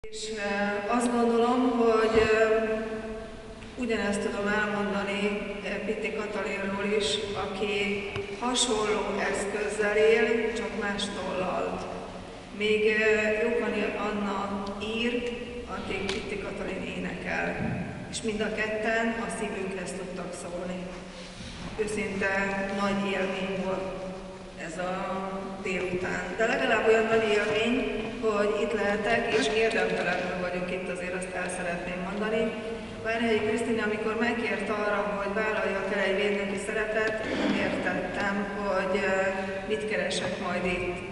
És azt gondolom, hogy ugyanezt tudom elmondani Pitti Katalinról is, aki hasonló eszközzel él, csak más tollal. Még Jókani Anna ír, addig Pitti Katalin énekel. És mind a ketten a szívünkhez tudtak szólni. Őszinte nagy élmény volt ez a délután. De legalább olyan nagy élmény, hogy itt lehetek, és érdemtelenül vagyok itt, azért azt el szeretném mondani. Várhelyi Krisztina, amikor megkért arra, hogy vállaljak el egy védnöki szerepet, nem értettem, hogy mit keresek majd itt.